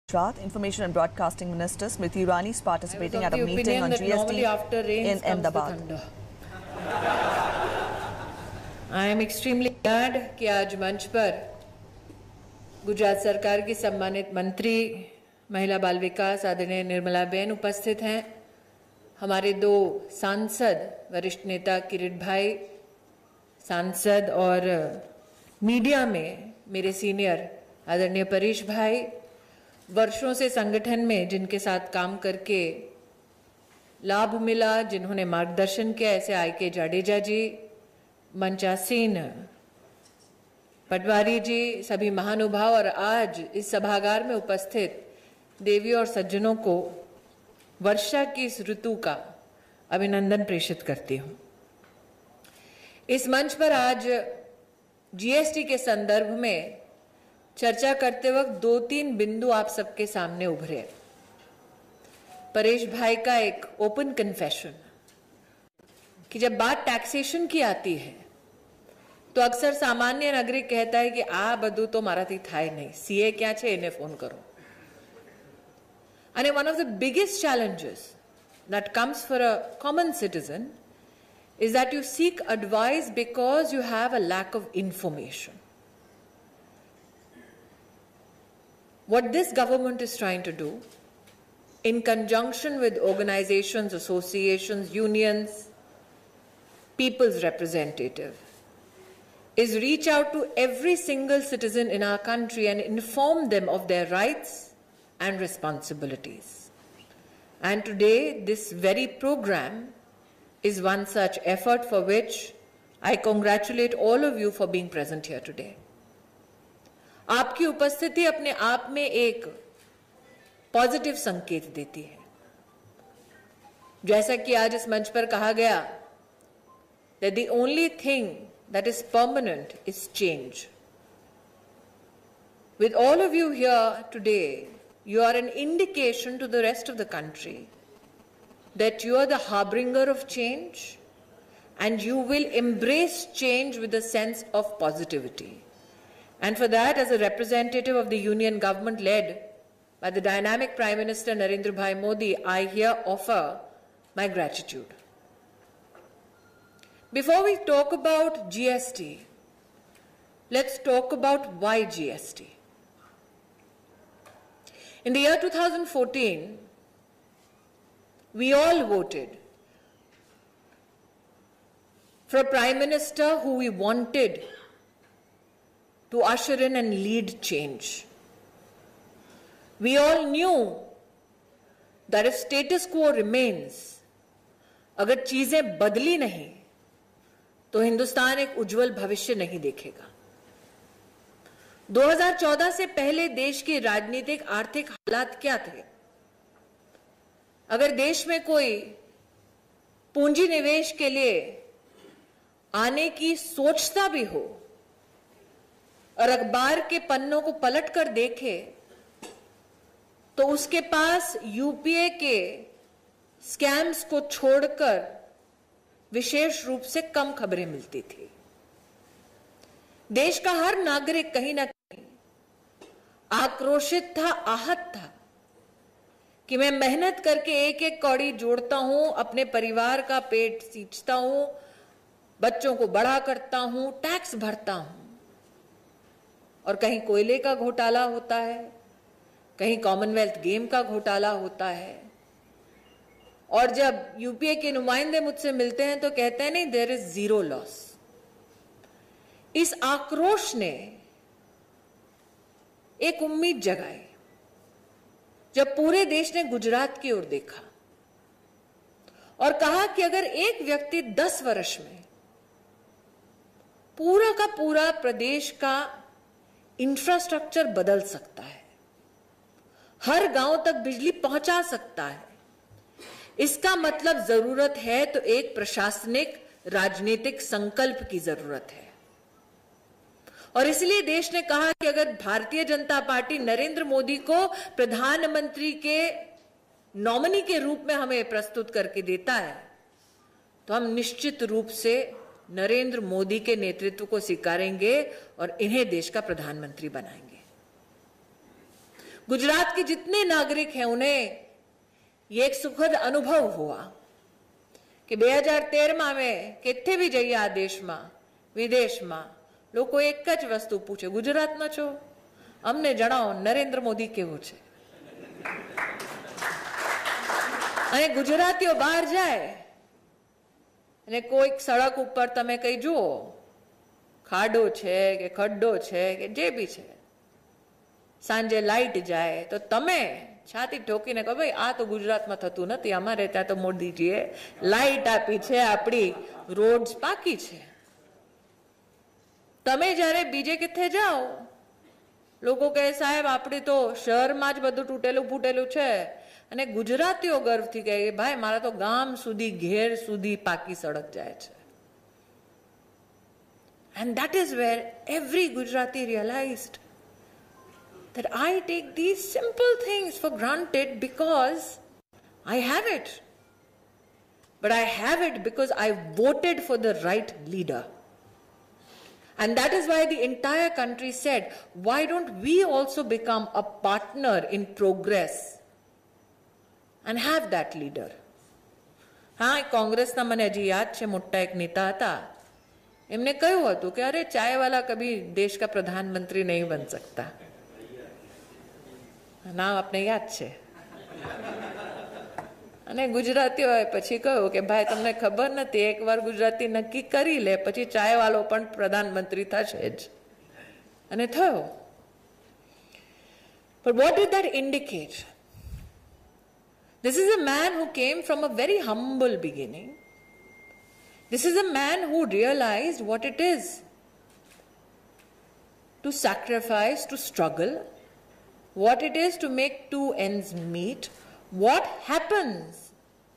Information and Broadcasting Minister Smriti Irani is participating at a meeting on GST in Ahmedabad. I am extremely glad कि आज मंच पर गुजरात सरकार की सम्मानित मंत्री महिला बाल विकास आदरणीय निर्मला बेन उपस्थित हैं। हमारे दो सांसद वरिष्ठ नेता किरीट भाई सांसद और मीडिया में मेरे सीनियर आदरणीय परेश भाई, वर्षों से संगठन में जिनके साथ काम करके लाभ मिला, जिन्होंने मार्गदर्शन किया, ऐसे I.K. जाडेजा जी, मंचासीन पटवारी जी, सभी महानुभाव और आज इस सभागार में उपस्थित देवी और सज्जनों को वर्षा की इस ऋतु का अभिनंदन प्रेषित करती हूं। इस मंच पर आज GST के संदर्भ में चर्चा करते वक्त दो तीन बिंदु आप सबके सामने उभरे। परेश भाई का एक ओपन कन्फेशन कि जब बात टैक्सेशन की आती है तो अक्सर सामान्य नागरिक कहता है कि आ बधु तो माराथी थाय नहीं, सीए क्या छे इन्हें फोन करो। And one of the biggest challenges that comes for a common citizen is that you seek advice because you have a lack of information. What this government is trying to do, in conjunction with organizations, associations, unions, people's representative, is reach out to every single citizen in our country and inform them of their rights and responsibilities. And today, this very program is one such effort for which I congratulate all of you for being present here today. आपकी उपस्थिति अपने आप में एक positive संकेत देती है। जैसा कि आज इस मंच पर कहा गया that the only thing that is permanent is change. With all of you here today, you are an indication to the rest of the country that you are the harbinger of change and you will embrace change with a sense of positivity. And for that, as a representative of the union government led by the dynamic Prime Minister Narendra Bhai Modi, I here offer my gratitude. Before we talk about GST, let's talk about why GST. In the year 2014, we all voted for a Prime Minister who we wanted to usher in and lead change. We all knew that if status quo remains, अगर चीजें बदली नहीं, तो हिंदुस्तान एक उज्जवल भविष्य नहीं देखेगा। 2014 से पहले देश के राजनीतिक आर्थिक हालात क्या थे? अगर देश में कोई पूंजी निवेश के लिए आने की सोचता भी हो और अखबार के पन्नों को पलट कर देखे तो उसके पास यूपीए के स्कैम्स को छोड़कर विशेष रूप से कम खबरें मिलती थी। देश का हर नागरिक कहीं ना कहीं आक्रोशित था, आहत था कि मैं मेहनत करके एक एक कौड़ी जोड़ता हूं, अपने परिवार का पेट सींचता हूं, बच्चों को बड़ा करता हूं, टैक्स भरता हूं, और कहीं कोयले का घोटाला होता है, कहीं कॉमनवेल्थ गेम का घोटाला होता है, और जब यूपीए के नुमाइंदे मुझसे मिलते हैं तो कहते हैं नहीं, देयर इज जीरो लॉस। इस आक्रोश ने एक उम्मीद जगाई जब पूरे देश ने गुजरात की ओर देखा और कहा कि अगर एक व्यक्ति 10 वर्ष में पूरा का पूरा प्रदेश का इंफ्रास्ट्रक्चर बदल सकता है, हर गांव तक बिजली पहुंचा सकता है, इसका मतलब जरूरत है तो एक प्रशासनिक राजनीतिक संकल्प की जरूरत है। और इसलिए देश ने कहा कि अगर भारतीय जनता पार्टी नरेंद्र मोदी को प्रधानमंत्री के नॉमिनी के रूप में हमें प्रस्तुत करके देता है तो हम निश्चित रूप से नरेंद्र मोदी के नेतृत्व को स्वीकारेंगे और इन्हें देश का प्रधानमंत्री बनाएंगे। गुजरात के जितने नागरिक हैं उन्हें ये एक सुखद अनुभव हुआ कि 2013 में केथे भी जइए आ देश में विदेश में लोग एक ज वस्तु पूछे, गुजरात में छो, अमने जणावो नरेंद्र मोदी केवो छे। अने गुजरातीओ बहार जाए अने कोई सड़क ऊपर तमे कई जुओ खाडो छे के खड्डो छे के जे भी छे, सांजे लाइट जाए तो तमे छाती ठोकीने कहो भाई आ तो गुजरात में थतुं नथी, अमारे त्यां तो मोदीजीए लाइट आपी छे, आपणी रोड्स पाकी छे। तमे ज्यारे बीजे केथे जाओ लोको कहे साहेब आपणी तो शहर में ज बधुं तूटेलुं फूटेलुं छे, अने गुजरातीओ गर्वथी कहे भाई मारा तो गाम सुधी घेर सुधी पाकी सड़क जाए छे। And that is where every Gujarati realized that I take these simple things for granted because I have it. But I have it because I voted for the right leader. And that is why the entire country said, why don't we also become a partner in progress and have that leader? हाँ, कांग्रेस ना मने हजी याद छे मोटा एक नेता था, एमने कह्युं हतुं कि अरे चाय वाला कभी देश का प्रधानमंत्री नहीं बन सकता। नाम आपने याद छे। अने गुजरातीओए पछी कह्युं कि भाई तमने खबर नथी, एक बार गुजराती नक्की करी ले पछी चाय वालो पण प्रधानमंत्री थशे ज। अने थयो। But what did that indicate? This is a man who came from a very humble beginning. This is a man who realized what it is to sacrifice, to struggle, what it is to make two ends meet, what happens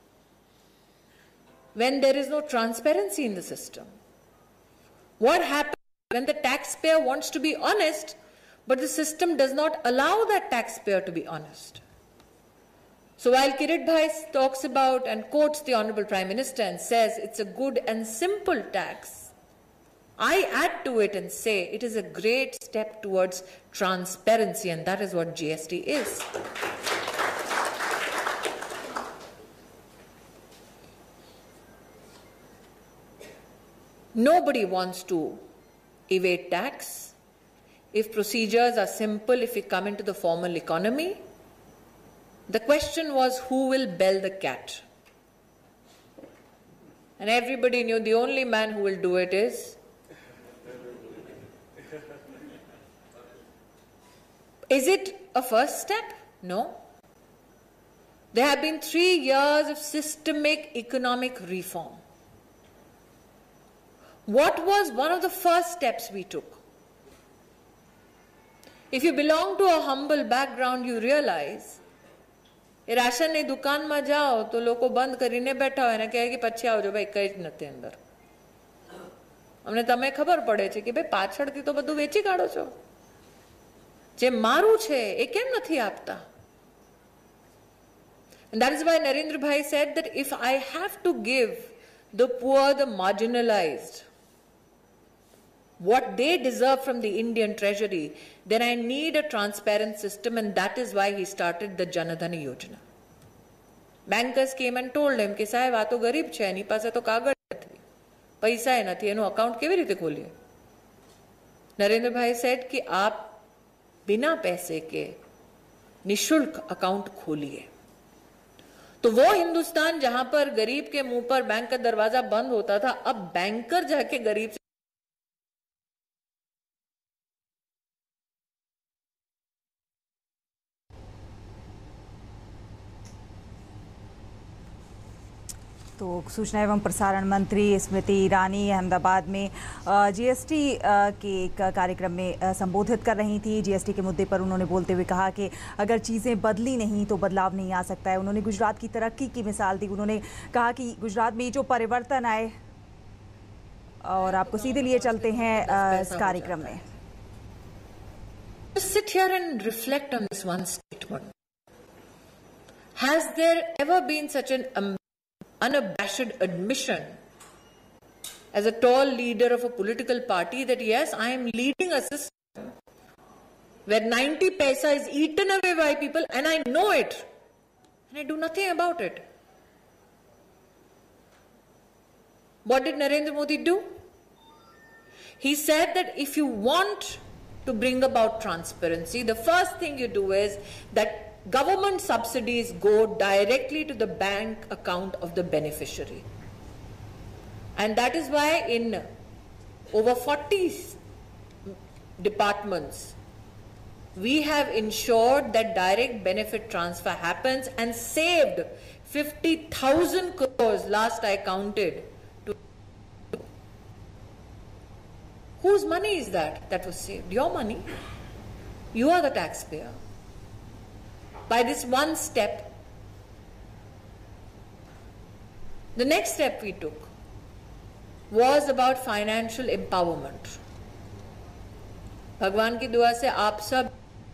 when there is no transparency in the system, what happens when the taxpayer wants to be honest, but the system does not allow that taxpayer to be honest. So while Kirit Bhai talks about and quotes the Honorable Prime Minister and says it's a good and simple tax, I add to it and say it is a great step towards transparency, and that is what GST is. Nobody wants to evade tax. If procedures are simple, if we come into the formal economy, the question was who will bell the cat? And everybody knew the only man who will do it is. Is it a first step? No. There have been 3 years of systemic economic reform. What was one of the first steps we took? If you belong to a humble background, you realize ration ની દુકાનમાં જાઓ તો લોકો બંધ કરીને બેઠા હોય અને કહે કે પછી આવજો ભાઈ, કઈ જ નથી અંદર. અમને તમે ખબર પડે છે કે ભાઈ પાછળથી તો બધું વેચી કાઢો છો, જે મારું છે એ કેમ નથી આપતા? And that is why Narendra Bhai said that if I have to give the poor, the marginalized, what they deserve from the Indian treasury, then I need a transparent system, and that is why he started the Jan Dhan Yojana. Bankers came and told him कि साहब आ तो गरीब छे, any पासे तो कागज नथी, पैसा ए नथी, एनो अकाउंट केवी रीते खोलीए? नरेंद्र भाई said कि आप बिना पैसे के निशुल्क अकाउंट खोलिए। तो वो हिंदुस्तान जहां पर गरीब के मुंह पर बैंक का दरवाजा बंद होता था, अब बैंकर जाके गरीब से तो सूचना एवं प्रसारण मंत्री स्मृति ईरानी अहमदाबाद में जीएसटी के एक कार्यक्रम में संबोधित कर रही थी। जीएसटी के मुद्दे पर उन्होंने बोलते हुए कहा कि अगर चीज़ें बदली नहीं तो बदलाव नहीं आ सकता है। उन्होंने गुजरात की तरक्की की मिसाल दी। उन्होंने कहा कि गुजरात में जो परिवर्तन आए, और आपको सीधे लिए चलते हैं इस कार्यक्रम में। Sit here and reflect on this one statement. Has there ever been such an unabashed admission as a tall leader of a political party that yes, I am leading a system where 90 paisa is eaten away by people, and I know it, and I do nothing about it. What did Narendra Modi do? He said that if you want to bring about transparency, the first thing you do is that government subsidies go directly to the bank account of the beneficiary. And that is why in over 40 departments, we have ensured that direct benefit transfer happens and saved 50,000 crores, last I counted. Whose money is that was saved? Your money. You are the taxpayer. By this one step. The next step we took was about financial empowerment. भगवान की दुआ से आप सब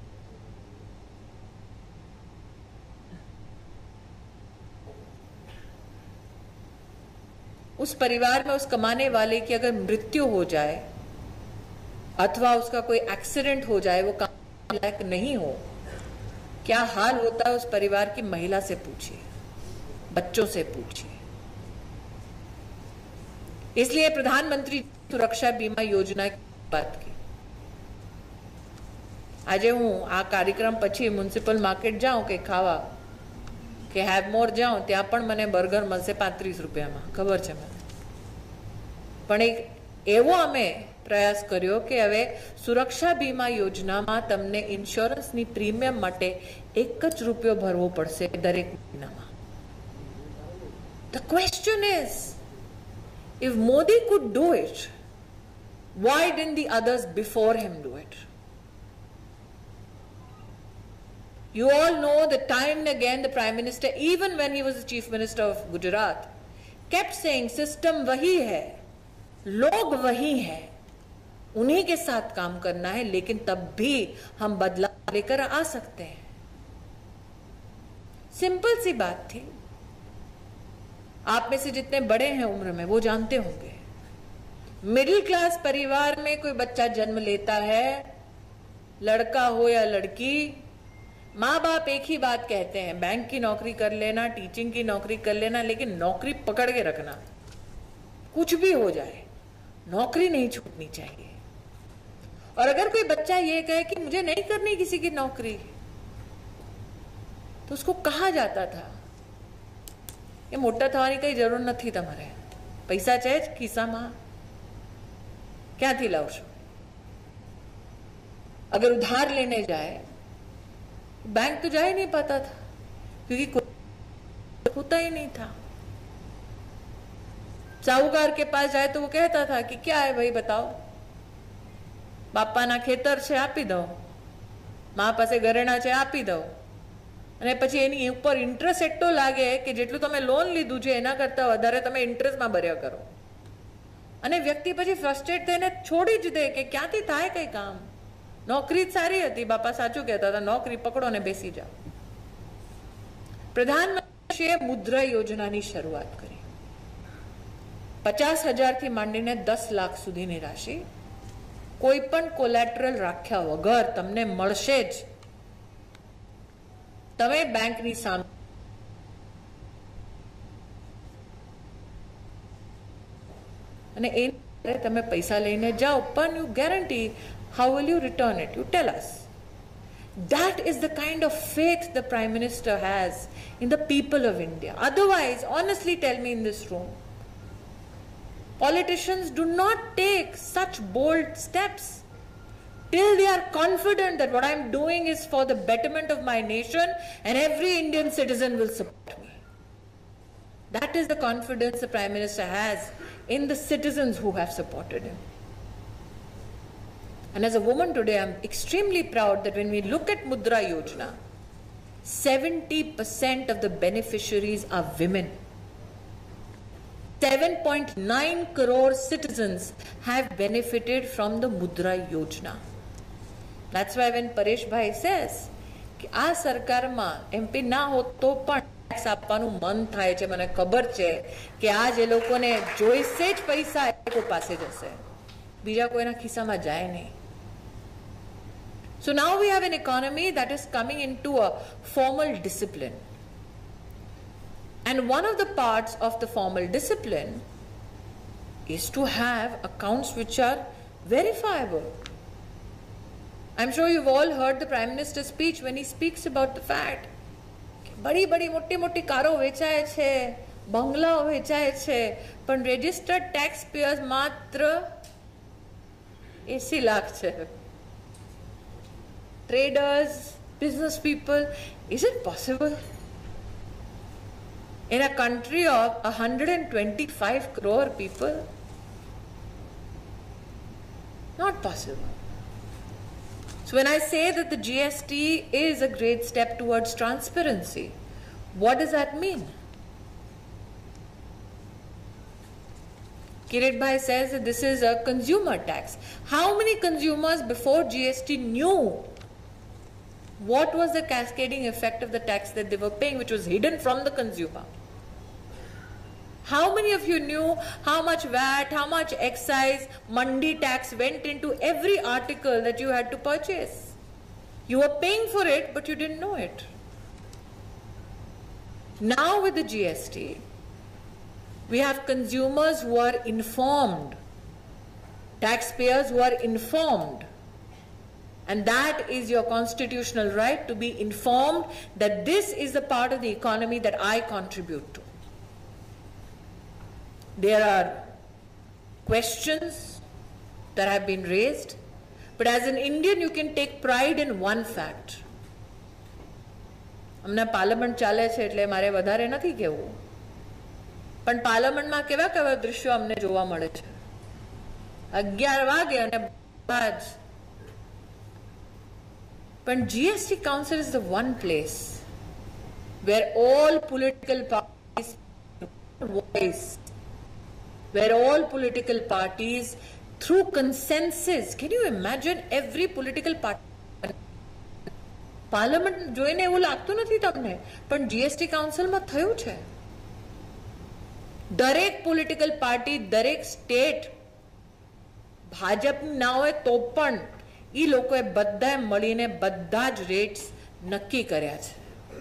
उस परिवार में उस कमाने वाले की अगर मृत्यु हो जाए अथवा उसका कोई एक्सीडेंट हो जाए, वो काम लायक नहीं हो, क्या हाल होता है उस परिवार की महिला से पूछिए, बच्चों से पूछिए। इसलिए प्रधानमंत्री सुरक्षा बीमा योजना की बात की। आज हूँ आ कार्यक्रम पछी म्युनिसिपल मार्केट जाऊं के खावा के हैवमोर जाऊं, त्या पण मने बर्गर मळशे 35 રૂપિયામાં, खबर छे મને। पण एक एवो अमे प्रयास कर्यो के हवे सुरक्षा बीमा योजनामां तमने इंश्योरन्सनी प्रीमियम माटे 1 જ રૂપિયો भरवो पड़शे दरेक महीनामां। The question is, if Modi could do it, why didn't the others before him do it? You all know that time and again the Prime Minister, even when he was the Chief Minister of Gujarat, kept saying system वही है, लोग वही हैं, उन्हीं के साथ काम करना है, लेकिन तब भी हम बदलाव लेकर आ सकते हैं। सिंपल सी बात थी। आप में से जितने बड़े हैं उम्र में वो जानते होंगे, मिडिल क्लास परिवार में कोई बच्चा जन्म लेता है, लड़का हो या लड़की, माँ बाप एक ही बात कहते हैं, बैंक की नौकरी कर लेना, टीचिंग की नौकरी कर लेना, लेकिन नौकरी पकड़ के रखना, कुछ भी हो जाए नौकरी नहीं छूटनी चाहिए। और अगर कोई बच्चा ये कहे कि मुझे नहीं करनी किसी की नौकरी, तो उसको कहा जाता था ये मोटा थवानी कई जरूर नहीं, तमारे पैसा छे ज खिस्सामां, क्यांथी लावशो? अगर उधार लेने जाए, बैंक तो जा ही नहीं पाता था, क्योंकि कोई होता ही नहीं था। साहूकार के पास जाए तो वो कहता था कि क्या है भाई बताओ, बापाना खेतर छे आपी दो, मां पासे घरेणा छे आपी दो, અને પછી એની ઉપર ઇન્ટરેસ્ટ એટલો લાગે કે જેટલું તમે લોન લીધું છે એના કરતા વધારે તમે ઇન્ટરેસ્ટમાં ભર્યા કરો, અને વ્યક્તિ પછી ફ્રસ્ટ્રેટ થઈને છોડી જ દે કે ક્યાંથી થાય કઈ કામ, નોકરી જ સારી હતી, બાપા સાચું કહેતા હતા, નોકરી પકડો ને બેસી જાઓ। પ્રધાનમંત્રીએ મુદ્રા યોજનાની શરૂઆત કરી। 50,000 થી માંડીને 10 લાખ સુધીની રાશિ કોઈ પણ કોલેટરલ રાખ્યા વગર તમને મળશે જ। તમે બેંકની સામે અને એ તમે પૈસા લઈને જાઓ, પણ you guarantee how will you return it? You tell us. That is the kind of faith the Prime Minister has in the people of India. Otherwise, honestly tell me in this room, politicians do not take such bold steps till they are confident that what I am doing is for the betterment of my nation and every Indian citizen will support me. That is the confidence the Prime Minister has in the citizens who have supported him. And as a woman today, I am extremely proud that when we look at Mudra Yojana, 70% of the beneficiaries are women. 7.9 crore citizens have benefited from the Mudra Yojana. That's why when Paresh Bhai says कि आ सरकार में MP ना हो तो पण tax आपવાનું મન થાય છે, મને ખબર છે કે આજ એ લોકોને જોઈશે જ પૈસા એ લોકો પાસે જશે, બીજા કોઈના ખિસ્સામાં જાય નહીં। So now we have an economy that is coming into a formal discipline. And one of the parts of the formal discipline is to have accounts which are verifiable. I'm sure you've all heard the Prime Minister's speech when he speaks about the fact बड़ी बड़ी मोटी मोटी कारो वेचाय छे, बंगलाओ वेचाय छे, पण registered taxpayers मात्र 80 लाख छे. Traders, business people, is it possible? In a country of 125 crore people? Not possible. So when I say that the GST is a great step towards transparency, what does that mean? Kirit Bhai says that this is a consumer tax. How many consumers before GST knew what was the cascading effect of the tax that they were paying, which was hidden from the consumer? How many of you knew how much VAT, how much excise, mandi tax went into every article that you had to purchase? You were paying for it, but you didn't know it. Now with the GST, we have consumers who are informed, taxpayers who are informed. And that is your constitutional right, to be informed that this is the part of the economy that I contribute to. There are questions that have been raised, but as an Indian you can take pride in one fact. અમને parliament ચાલે છે એટલે મારે વધારે નથી કહેવું, પણ પાર્લામેન્ટમાં કેવા કેવા દૃશ્યો અમને જોવા મળે છે. 11 વાગે અને બાદ. But GST Council is the one place where all political parties voice, where all political parties through consensus, can you imagine every political party, parliament જોઈને એવું લાગતું નથી તમને, પણ GST કાઉન્સિલમાં થયું છે. દરેક પોલિટિકલ પાર્ટી, દરેક સ્ટેટ ભાજપની ના હોય તો પણ એ લોકોએ બધાએ મળીને બધા જ રેટ્સ નક્કી કર્યા છે.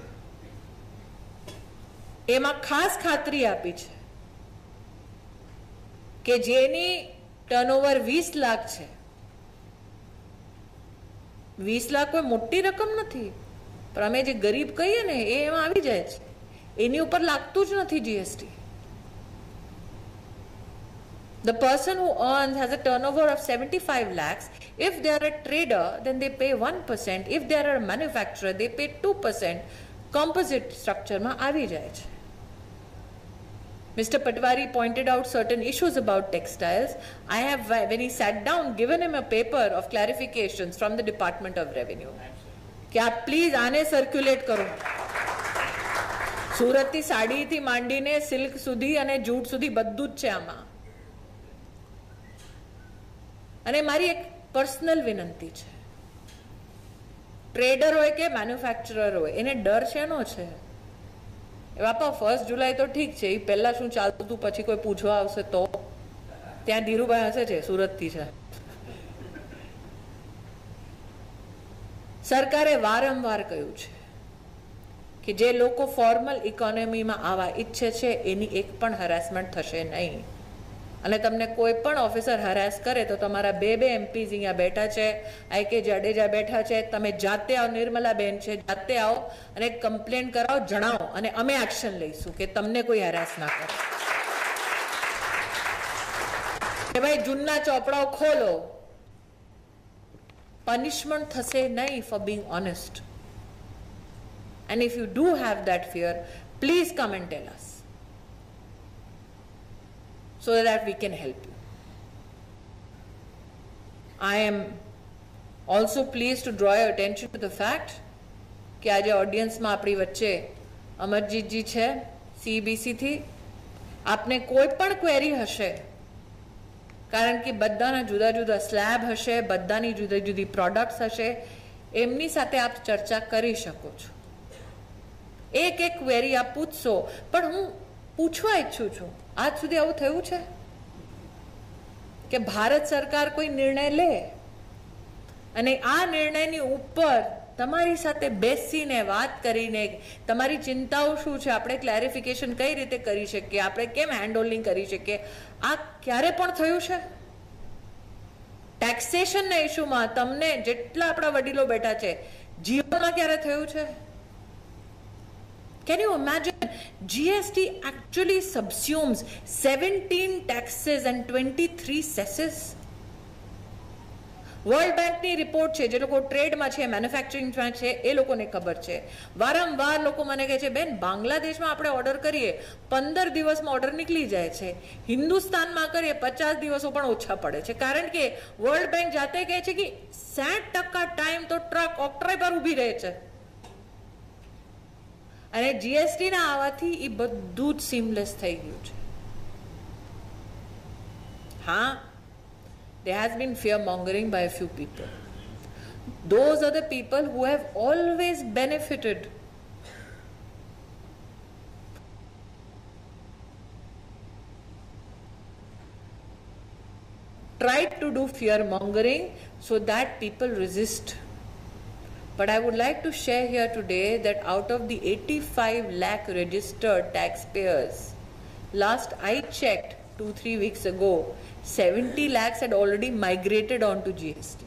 એમાં ખાસ ખાતરી આપી છે કે જેની ટર્નઓવર 20 લાખ છે, 20 લાખ કોઈ મોટી રકમ નથી, પણ અમે જે ગરીબ કહીએ ને એ એમાં આવી જાય છે, એની ઉપર લાગતું જ નથી GST. The person who earns has a turnover of 75 lakhs. If they are a trader, then they pay 1%. If they are a manufacturer, they pay 2%. Composite structure ma avi jaye chhe. Mr. Patwari pointed out certain issues about textiles. I have, when he sat down, given him a paper of clarifications from the Department of Revenue. कि आप please आने circulate करो. સુરતથી સાડીથી માંડીને silk સુધી અને jute સુધી બધું જ છે આમાં. અને મારી એક પર્સનલ વિનંતી છે, ટ્રેડર હોય કે મેન્યુફેક્ચરર હોય, એને ડર શેનો છે? એ બાપા 1 જુલાઈ તો ઠીક છે, એ પહેલા શું ચાલતું હતું પછી કોઈ પૂછવા આવશે તો? ત્યાં ધીરુભાઈ હશે છે, સુરતથી છે. સરકારે વારંવાર કહ્યું છે કે જે લોકો ફોર્મલ ઇકોનોમીમાં આવવા ઈચ્છે છે એની એક પણ હરાસમેન્ટ થશે નહીં. અને તમને કોઈ પણ ઓફિસર હરાસ કરે તો તમારા 2 MPs અહીંયા બેઠા છે, I.K. જાડેજા બેઠા છે, તમે જાતે આવો, નિર્મલાબેન છે, જાતે આવો અને કમ્પ્લેન કરાવો, જણાવો અને અમે એક્શન લઈશું કે તમને કોઈ હરાસ ના કરે. કે ભાઈ જૂના ચોપડાઓ ખોલો, પનિશમેન્ટ થશે નહીં for being honest. And if you do have that fear, please come and tell us, so that we can help you. I am also pleased to draw your attention to the fact કે આજે ઓડિયન્સમાં આપણી વચ્ચે અમરજીતજી છે CBC થી. આપને કોઈ પણ query હશે, કારણ કે બધાના જુદા જુદા સ્લેબ હશે, બધાની જુદી જુદી પ્રોડક્ટ્સ હશે, એમની સાથે આપ ચર્ચા કરી શકો છો. એક એક ક્વેરી આપ પૂછશો, પણ હું પૂછવા ઈચ્છું છું, આજ સુધી આવું થયું છે કે ભારત સરકાર કોઈ નિર્ણય લે અને આ નિર્ણયની ઉપર તમારી સાથે બેસીને વાત કરીને તમારી ચિંતાઓ શું છે, આપણે ક્લેરિફિકેશન કઈ રીતે કરી શકીએ, આપણે કેમ હેન્ડહોલ્ડિંગ કરી શકીએ, આ ક્યારે પણ થયું છે? ટેક્સેશનના ઇશ્યુમાં તમને જેટલા આપણા વડીલો બેઠા છે, જીવનમાં ક્યારે થયું છે? Can you imagine? GST actually subsumes 17 taxes and 23 cesses. World બેંકની રિપોર્ટ છે, જે લોકો ટ્રેડમાં છે, મેન્યુફેક્ચરિંગમાં છે, એ લોકોને ખબર છે. વારંવાર લોકો મને કહે છે, બેન બાંગ્લાદેશમાં આપણે ઓર્ડર કરીએ 15 દિવસમાં ઓર્ડર નીકળી જાય છે, હિન્દુસ્તાનમાં કરીએ 50 દિવસો પણ ઓછા પડે છે, કારણ કે વર્લ્ડ બેંક જાતે કહે છે કે 60% ટાઈમ તો ટ્રક ઓક્ટ્રાય પર ઊભી રહે છે. અને જીએસટીના આવવાથી એ બધું જ સીમલેસ થઈ ગયું છે. હા, there has been fear mongering by a few people. Those are the people who have always benefited. Tried to do fear mongering so that people resist. But I would like to share here today that out of the 85 lakh registered taxpayers, last I checked 2-3 weeks ago, 70 lakhs had already migrated onto GST.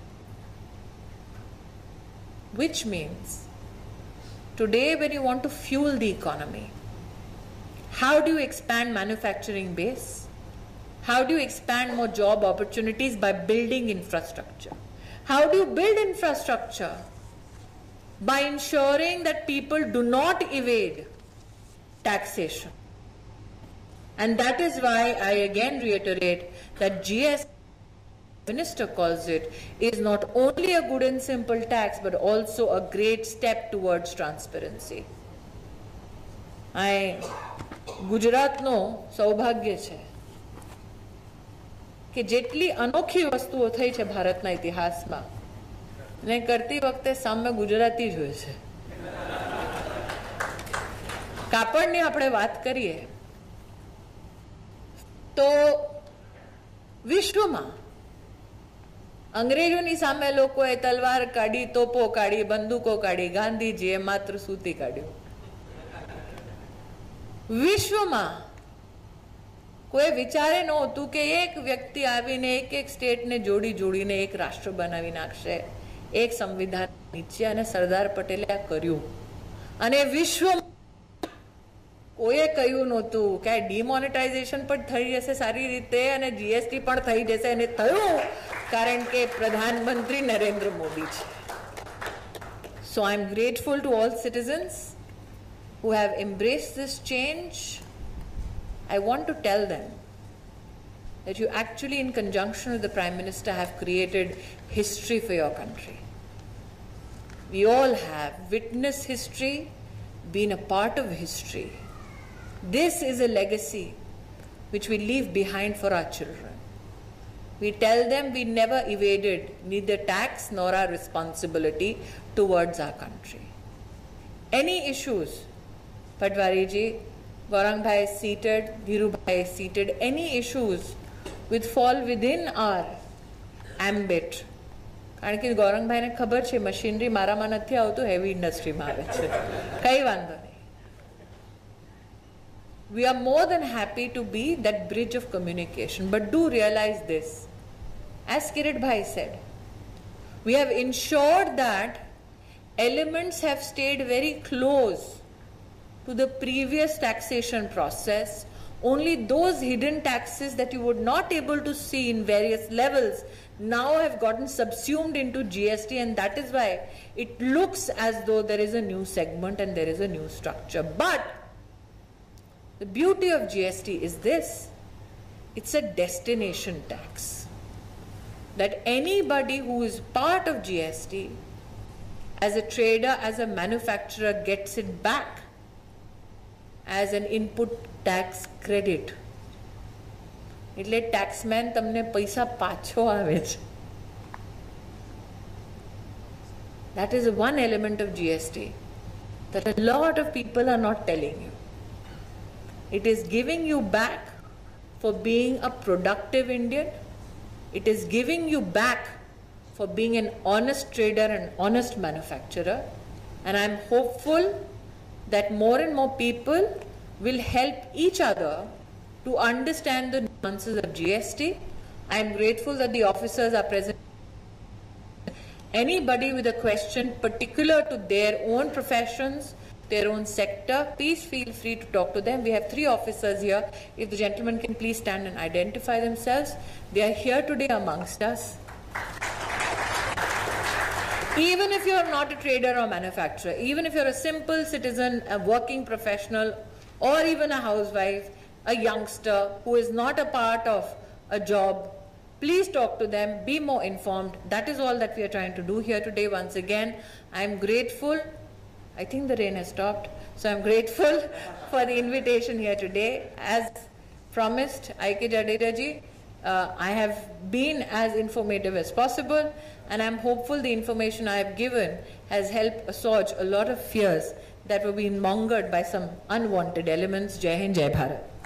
Which means today when you want to fuel the economy, how do you expand manufacturing base? How do you expand more job opportunities? By building infrastructure. How do you build infrastructure? By ensuring that people do not evade taxation. And that is why I again reiterate that GST, Minister calls it, is not only a good and simple tax but also a great step towards transparency. ગુજરાતનો સૌભાગ્ય છે કે જેટલી અનોખી વસ્તુઓ થઈ છે ભારતના ઇતિહાસમાં, ને કરતી વખતે સામે ગુજરાતી જ હોય છે. કાપડની આપણે વાત કરીએ તો વિશ્વમાં અંગ્રેજોની સામે લોકોએ તલવાર કાઢી, તોપો કાઢી, બંદૂકો કાઢી, ગાંધીજીએ માત્ર સૂતી કાઢ્યું. વિશ્વમાં કોઈ વિચારે નહોતું કે એક વ્યક્તિ આવીને એક સ્ટેટને જોડીને એક રાષ્ટ્ર બનાવી નાખશે, એક સંવિધાન નીચે, અને સરદાર પટેલે આ કર્યું. અને વિશ્વ કોઈએ કહ્યું નહોતું કે ડિમોનેટાઇઝેશન પણ થઈ જશે સારી રીતે અને જીએસટી પણ થઈ જશે, અને થયું કારણ કે પ્રધાનમંત્રી નરેન્દ્ર મોદી છે. So I am grateful to all citizens who have embraced this change. I want to tell them that you actually, in conjunction with the Prime Minister, have created history for your country. We all have witnessed history, been a part of history. This is a legacy which we leave behind for our children. We tell them we never evaded neither tax nor our responsibility towards our country. Any issues, Patwari ji, Gaurang bhai is seated, Dhiru bhai is seated, any issues which fall within our ambit. કારણ કે ગૌરંગભાઈને ખબર છે machinery મારામાં નથી આવતું, heavy ઇન્ડસ્ટ્રીમાં આવે છે, કઈ વાંધો નહીં. We are more than happy to be that bridge of communication, but do realize this. As Kirit bhai said, we have ensured that elements have stayed very close to the previous taxation process. Only those hidden taxes that you were not able to see in various levels now have gotten subsumed into GST, and that is why it looks as though there is a new segment and there is a new structure. But the beauty of GST is this: it's a destination tax. That anybody who is part of GST, as a trader, as a manufacturer, gets it back as an input tax credit. એટલે taxman તમને પૈસા પાછો આવે છે. That is one element of GST that a lot of people are not telling you. It is giving you back for being a productive Indian. It is giving you back for being an honest trader and honest manufacturer. And I'm hopeful that more and more people will help each other to understand the nuances of GST. I'm grateful that the officers are present. Anybody with a question particular to their own professions, their own sector, please feel free to talk to them. We have 3 officers here. If the gentlemen can please stand and identify themselves. They are here today amongst us. Even if you are not a trader or manufacturer, even if you're a simple citizen, a working professional, or even a housewife, a youngster who is not a part of a job, please talk to them, be more informed. That is all that we are trying to do here today. Once again, I'm grateful. I think the rain has stopped. So I'm grateful for the invitation here today. As promised, I.K. Jadeja ji, I have been as informative as possible, and I'm hopeful the information I have given has helped assuage a lot of fears that were being mongered by some unwanted elements. Jai Hind, Jai Bharat.